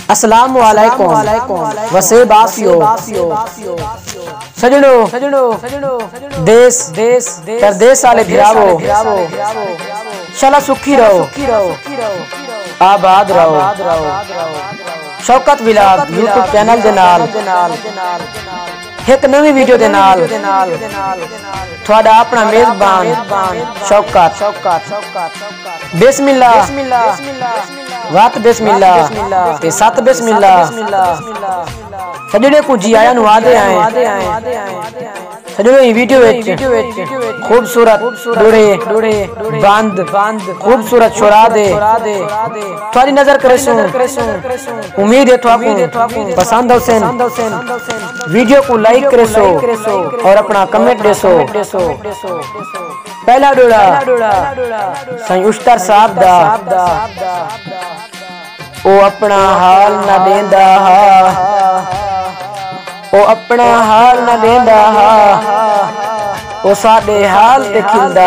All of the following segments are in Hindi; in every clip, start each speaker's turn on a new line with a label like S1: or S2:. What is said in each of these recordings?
S1: अस्सलामु अलैकुम वसे बासियो सजनो देश परदेस वाले भिरावो शाला सुखी रहो आबाद रहो। शौकत विलाग यूट्यूब चैनल दे नाल एक नवी वीडियो दे नाल थोड़ा अपना मेजबान शौकत बिस्मिल्लाह वात बिस्मिल्लाह ते सत बिस्मिल्लाह सजने को जी आया नु आदे आए सजने ये वीडियो विच खूबसूरत डोरे बंद खूबसूरत छोरा दे थोड़ी नजर करे सो उम्मीद है थाको पसंद होसेन वीडियो को लाइक करे सो और अपना कमेंट दे सो। पहला डोरा संयुस्तर साहब दा ओ अपना हाल न देंदा ओ अपना हाल न देंदा ओ साडे हाल ते खिलदा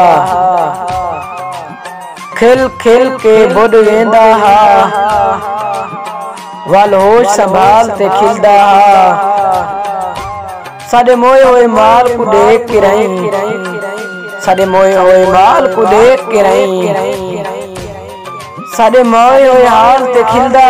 S1: खिल खिल के बुढ़ वेंदा वाल होश संभाल ते खिलदा साडे मोए होए माल को देख के रही साडे मोए होए माल को देख के रही साडे मोए होए हाल ते खिलदा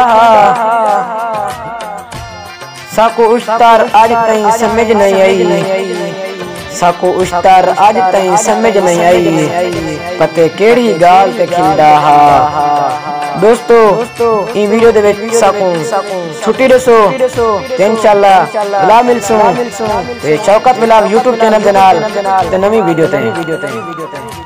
S1: साको उस्तार आज तई समझ नहीं आई साको उस्तार आज तई समझ नहीं आई पते केड़ी गाल ते खिलदा दोस्तों ई वीडियो दे विच साको छुट्टी दसो इंशाअल्लाह ला मिलसो ते शौकत विलाग यूट्यूब चैनल दे नाल ते नवी वीडियो ते।